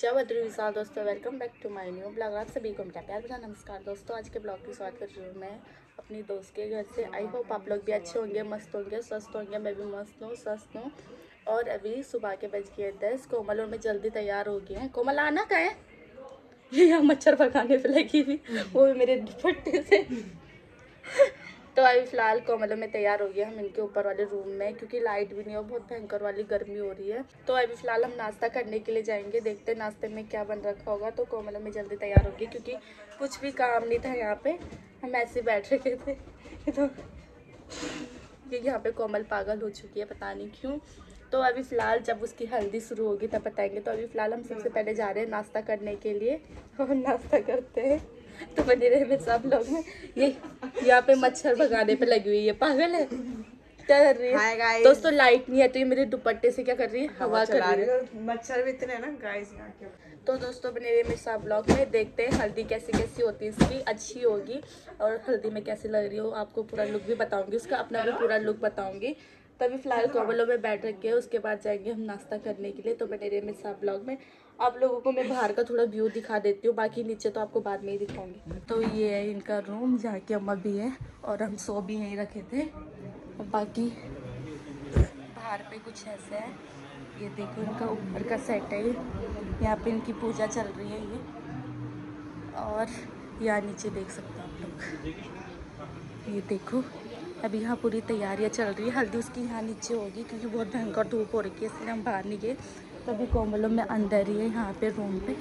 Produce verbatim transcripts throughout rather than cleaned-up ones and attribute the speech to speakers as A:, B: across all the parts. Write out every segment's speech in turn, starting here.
A: जय बद्री विशाल दोस्तों, welcome back to my new blog. आप सभी को मेरा प्यार भरा नमस्कार दोस्तों। आज के ब्लॉग की शुरुआत कर रही हूँ मैं अपनी दोस्त के घर से। आई होप आप लोग भी अच्छे होंगे, मस्त होंगे, स्वस्थ होंगे। मैं भी मस्त हूँ, स्वस्थ हूँ। और अभी सुबह के बज गए दस। कोमल और मैं जल्दी तैयार हो गए हैं। कोमल आना का है, ये यहाँ मच्छर भगाने पे लगी हुई, वो भी मेरे दुपट्टे से। तो अभी फ़िलहाल कोमलों में तैयार हो गया हम इनके ऊपर वाले रूम में, क्योंकि लाइट भी नहीं हो, बहुत भयंकर वाली गर्मी हो रही है। तो अभी फ़िलहाल हम नाश्ता करने के लिए जाएंगे, देखते हैं नाश्ते में क्या बन रखा होगा। तो कोमलों में जल्दी तैयार होगी क्योंकि कुछ भी काम नहीं था यहाँ पे, हम ऐसे बैठ रखे थे। तो क्योंकि यहाँ पे कोमल पागल हो चुकी है, पता नहीं क्यों। तो अभी फ़िलहाल जब उसकी हल्दी शुरू होगी तब बताएंगे। तो अभी फ़िलहाल हम सबसे पहले जा रहे हैं नाश्ता करने के लिए, और नाश्ता करते हैं। तो बने रहे में सब लोग में। ये यहाँ पे मच्छर भगाने पे लगी हुई है, पागल है, क्या कर रही है दोस्तों? लाइट नहीं है तो ये मेरे दुपट्टे से क्या कर रही है, हवा कर रही है।
B: मच्छर भी इतने हैं ना गाइस यहाँ के।
A: तो दोस्तों बने रहे में सब ब्लॉग में, देखते हैं हल्दी कैसी कैसी होती है इसकी, अच्छी होगी और हल्दी में कैसी लग रही हो आपको पूरा लुक भी बताऊंगी, उसका अपना भी पूरा लुक बताऊंगी। तभी फिलहाल कोमलों में बैठ रखे हैं, उसके बाद जाएंगे हम नाश्ता करने के लिए। तो बने रहे में सब ब्लॉग में। आप लोगों को मैं बाहर का थोड़ा व्यू दिखा देती हूँ, बाकी नीचे तो आपको बाद में ही दिखाऊंगी। तो ये है इनका रूम जहाँ की अम्मा भी है और हम सो भी यहीं रखे थे। और बाकी बाहर पे कुछ ऐसा है, ये देखो इनका ऊपर का सेट है, यहाँ पे इनकी पूजा चल रही है ये। और यहाँ नीचे देख सकते हो आप लोग, ये देखो अभी यहाँ पूरी तैयारियाँ चल रही है। हल्दी उसकी यहाँ नीचे होगी क्योंकि बहुत भयंकर धूप हो रही है, इसलिए हम बाहर नहीं गए। तभी कोमलों में अंदर ही है यहाँ पे रूम पे,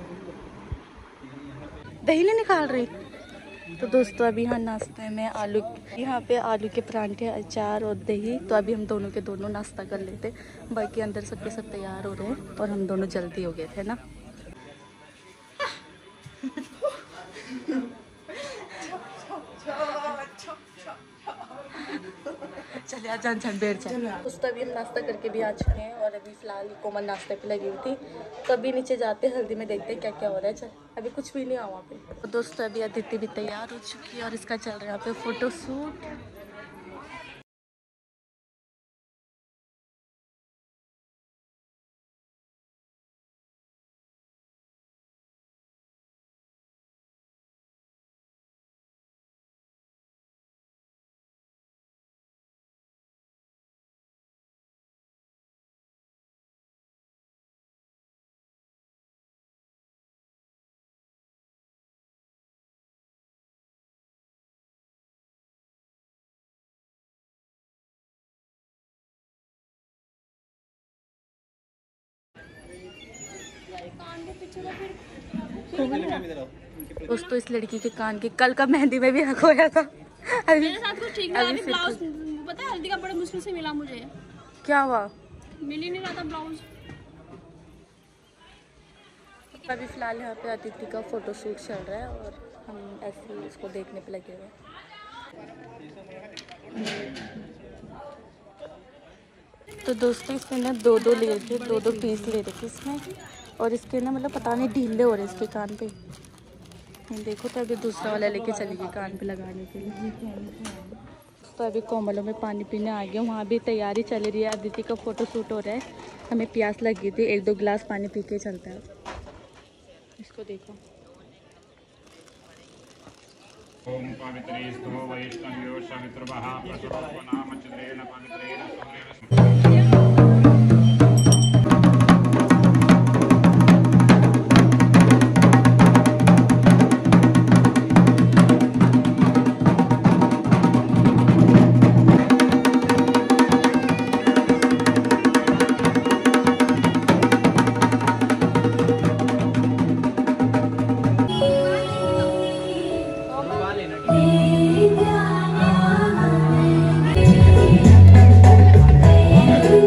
A: दही नहीं निकाल रही। तो दोस्तों अभी यहाँ नाश्ते में आलू, यहाँ पे आलू के परांठे, अचार और दही। तो अभी हम दोनों के दोनों नाश्ता कर लेते, बाकी अंदर सबके सब तैयार हो रहे हैं और हम दोनों जल्दी हो गए थे ना। चलिए आज झन बैठ जाए। उस तभी हम नाश्ता करके भी आ चुके हैं और अभी फिलहाल कोमल नाश्ते पे लगी हुई थी। तो अभी नीचे जाते हैं, हल्दी में देखते हैं क्या क्या हो रहा है। चल अभी कुछ भी नहीं हुआ वहाँ पे। तो दोस्तों अभी अदिति भी तैयार हो चुकी है और इसका चल रहा है यहाँ पे फोटो शूट। दोस्तों इस लड़की के कान के कल का मेहंदी में भी हक होया था। अभी
C: मेरे साथ कुछ ठीक नहीं, ब्लाउज पता है हल्दी का बड़ा मुश्किल से मिला मुझे।
A: क्या हुआ?
C: मिल ही नहीं रहा था ब्लाउज।
A: अभी फिलहाल यहाँ पे अदिति का फोटो शूट चल रहा है और हम ऐसे ही इसको देखने पे लगे हुए हैं। तो दोस्तों इसमें ना दो दो ले थे, दो दो पीस ले रखे इसमें, और इसके ना मतलब पता नहीं ढीले हो रहे इसके कान पे। देखो तो अभी दूसरा वाला लेके चली गई कान पे लगाने के लिए। तो अभी कोमलों में पानी पीने आ गए, वहाँ भी तैयारी चल रही है। अदिति का फोटो शूट हो रहा है, हमें प्यास लगी थी, एक दो गिलास पानी पी के चलता है। इसको देखो।
D: ओम पवित्रे स्तुतो वैष्णव्यो सवितृभः प्रसवनामचन्द्रेण पवित्रेण सूर्येण।
E: Thank you.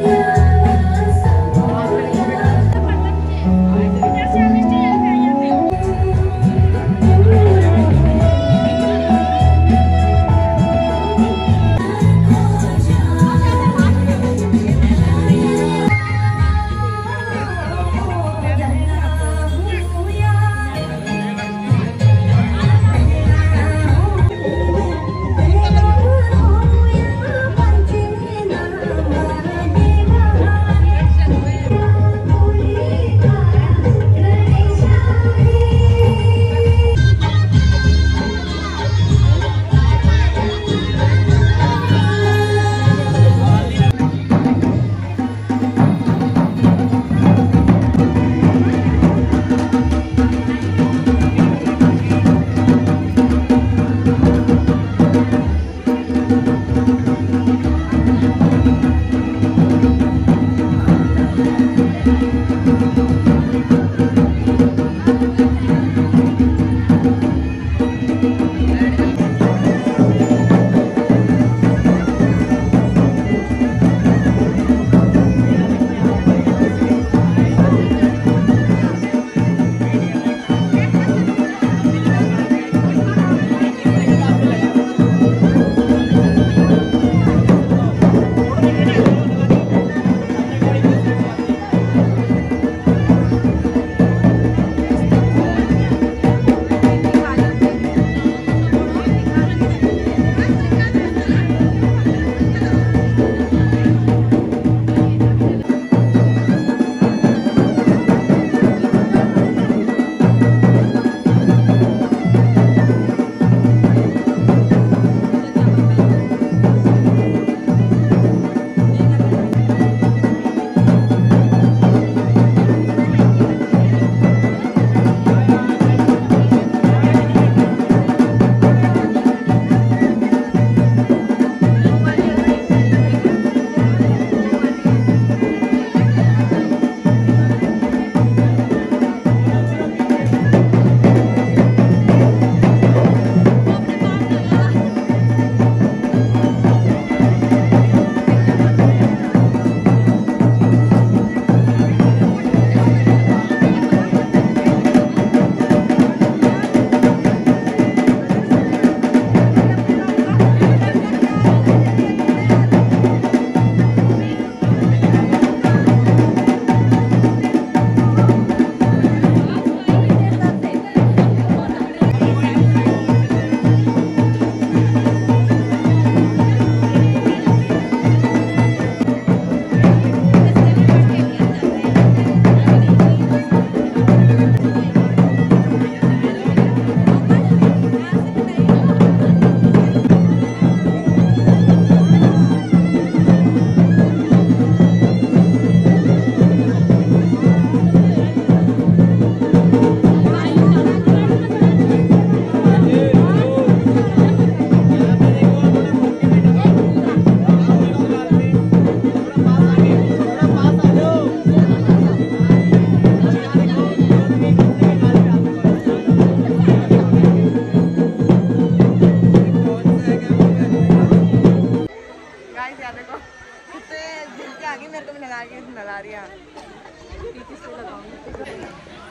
A: इसलिए लगाऊंगी।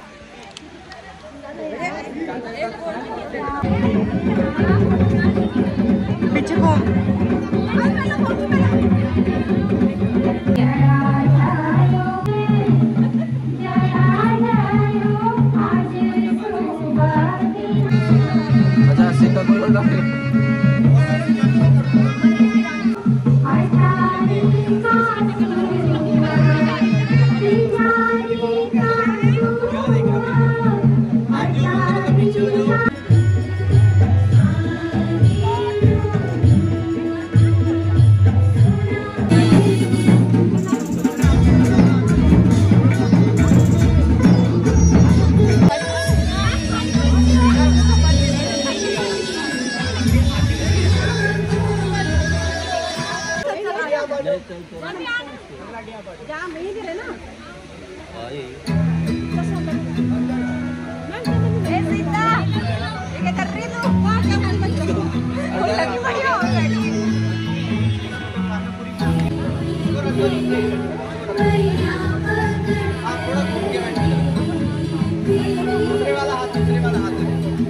B: पीछे घूम।
E: अच्छा सीता बोल रहा है। दूसरे वाला हाथ दूसरे वाला हाथ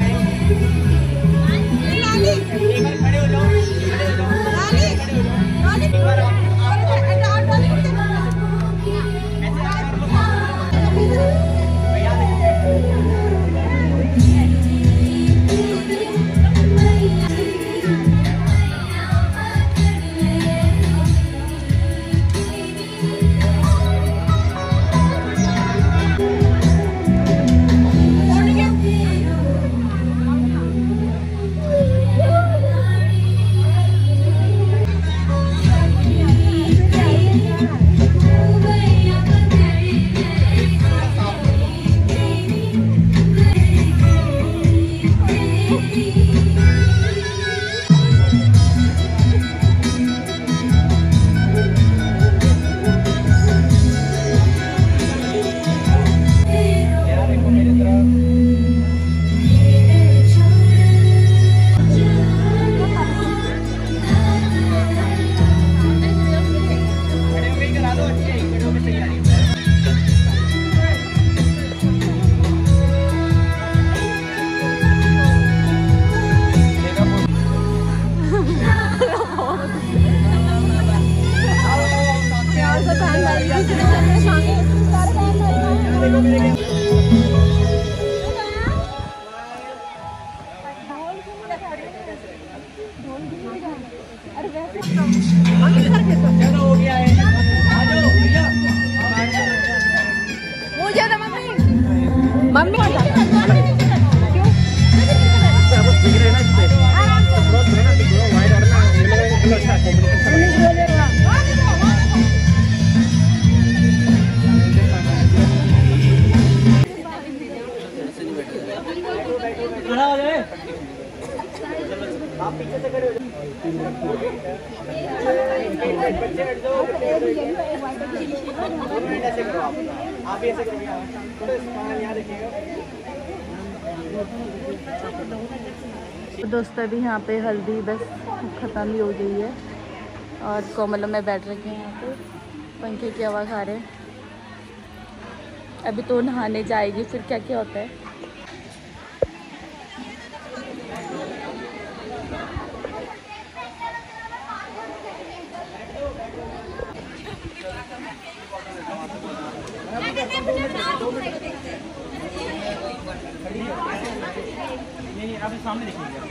E: हो गया है। आ जाओ भैया।
C: मुझे ना मम्मी मम्मी
E: खड़ा हो जाए। आप पीछे से खड़े हो जाओ। बच्चे हट जाओ। ऐसे करो आप। आप ऐसे करो यहाँ। थोड़ा सामान यहाँ देखिएगा।
A: दोस्तों अभी यहाँ पे हल्दी बस ख़त्म ही हो गई है और कोमल में बैठ रखे हैं यहाँ पे पंखे की हवा खा रहे हैं। अभी तो नहाने जाएगी फिर क्या क्या होता है।
E: नहीं आप सामने देखिएगा।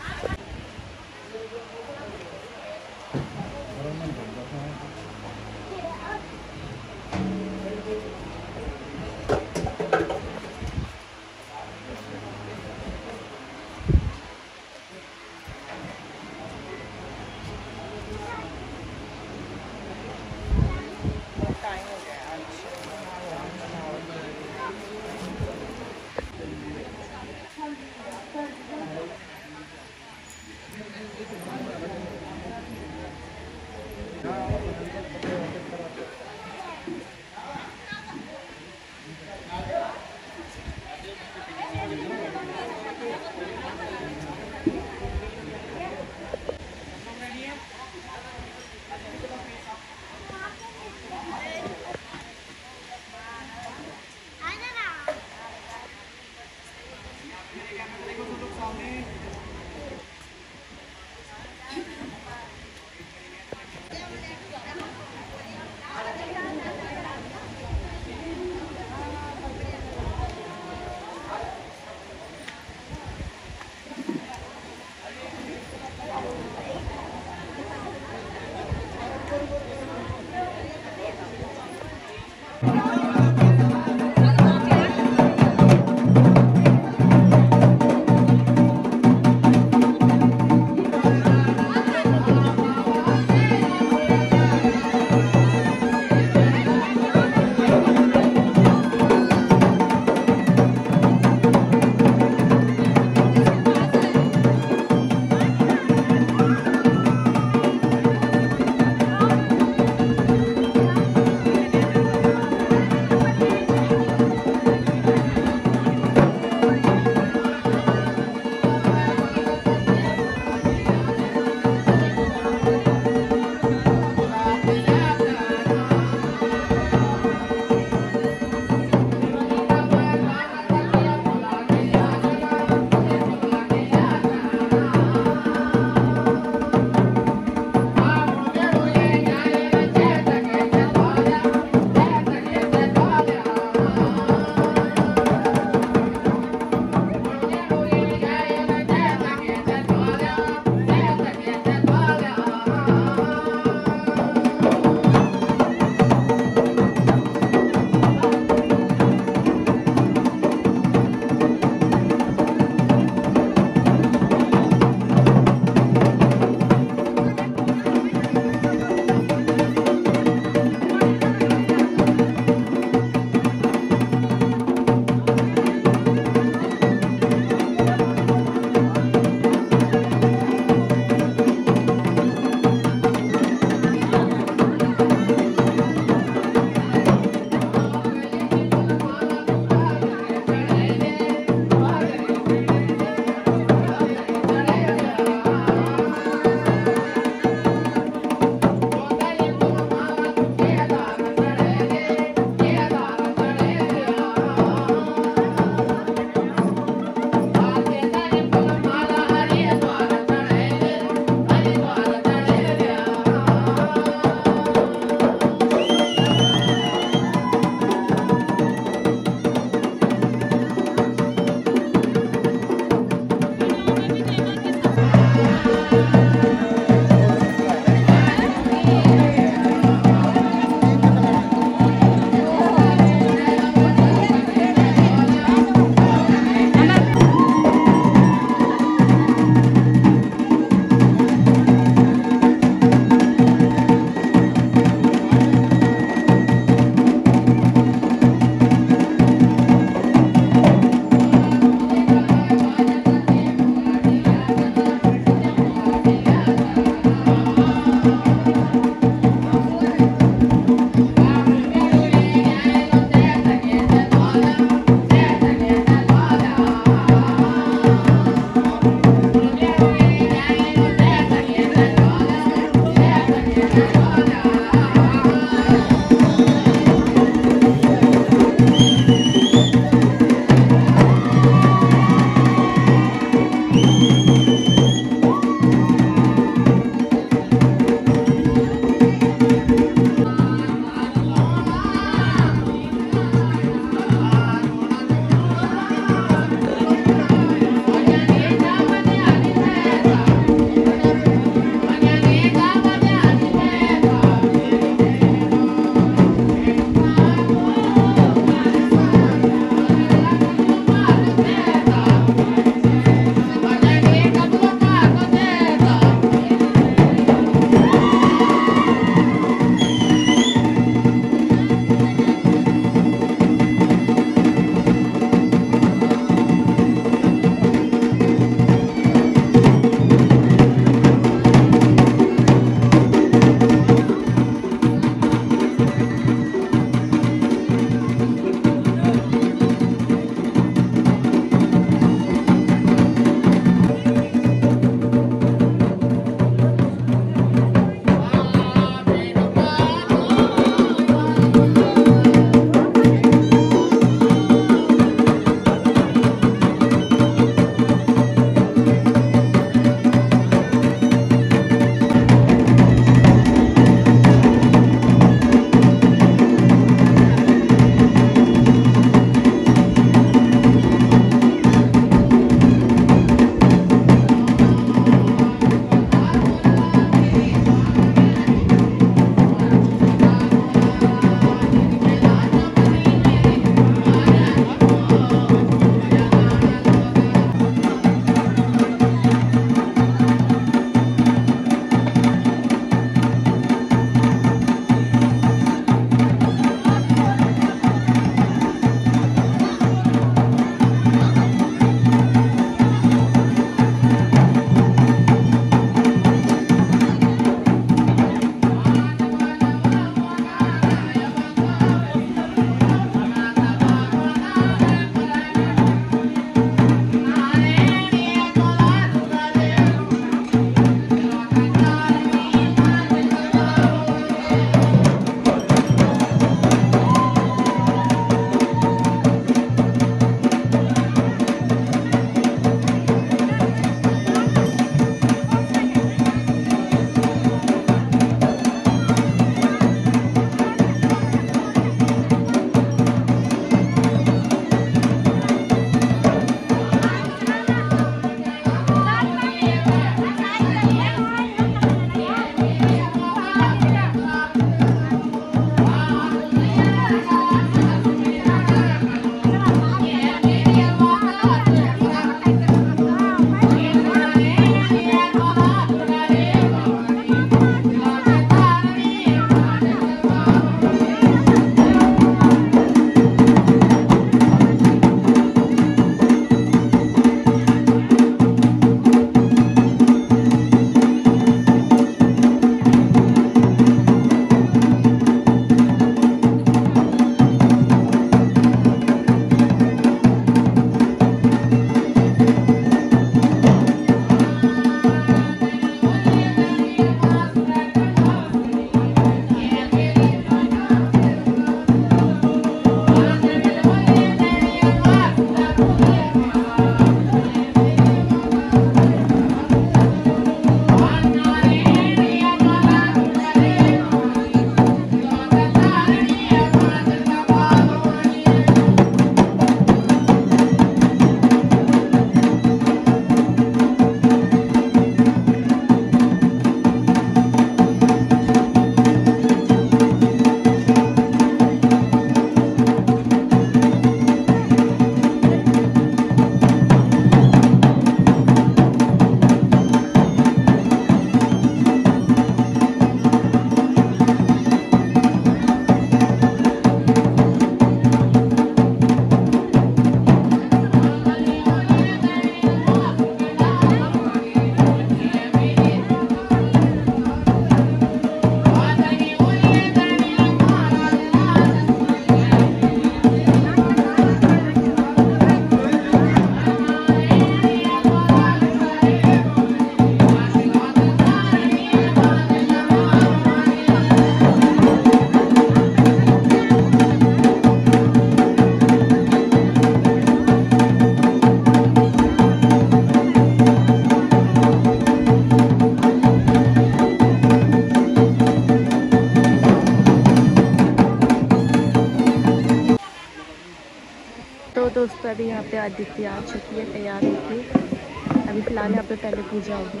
A: तो अभी यहाँ पे आदित्य आ चुकी है तैयार होगी। अभी फिलहाल यहाँ पे पहले पूजा होगी।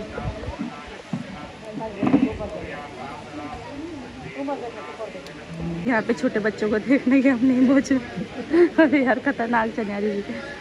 A: यहाँ पे छोटे बच्चों को देखने के हम नहीं मौजूद। अरे यार खतरनाक चनिया दीदी।